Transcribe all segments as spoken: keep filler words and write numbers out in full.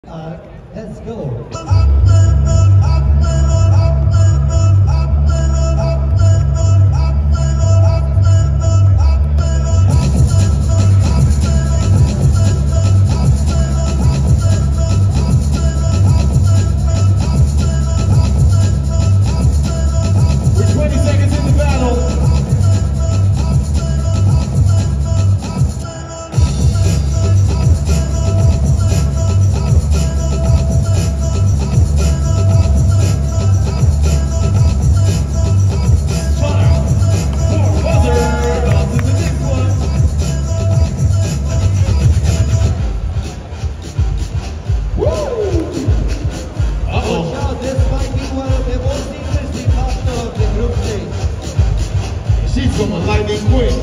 Uh, let's go. We're twenty seconds in the battle. She's going lightning quick.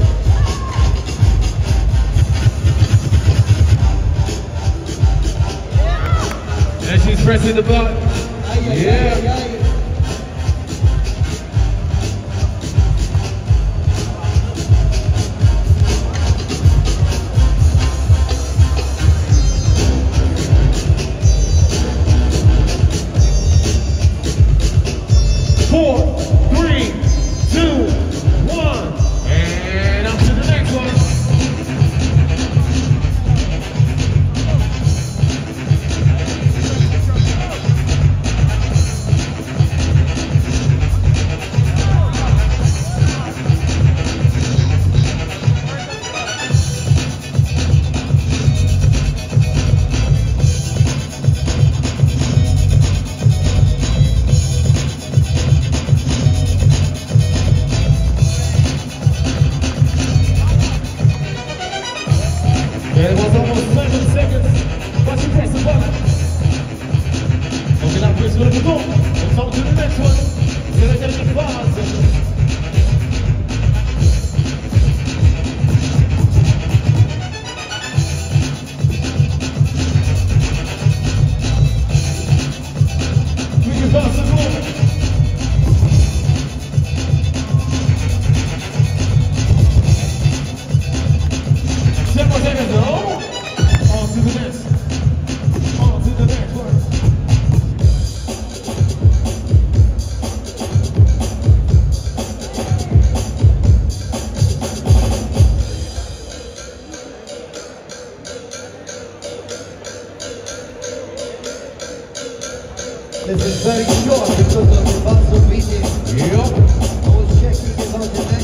And she's pressing the button. Yeah. Four, three, two, one, and up to the next one. It was almost seven seconds, but she pressed the button. Okay, now Chris, let's go. Let's on to the next one. We're gonna get the bars. We can pass the ball. Ten more seconds, no? On to the next. On to the next one. This is very short because of the buzz of meeting. Yep. I was checking about the